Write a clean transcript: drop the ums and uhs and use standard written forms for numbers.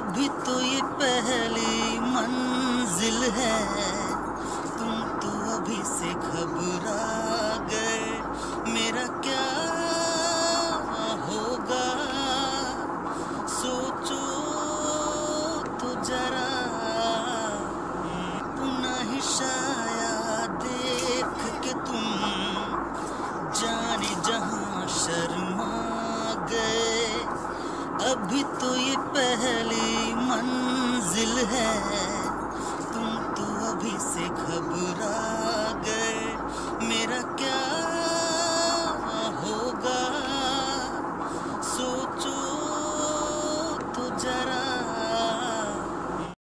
अभी तो ये पहली मंजिल है, तुम तो अभी से घबरा गए। मेरा क्या होगा सोचो तो जरा, पुनः ही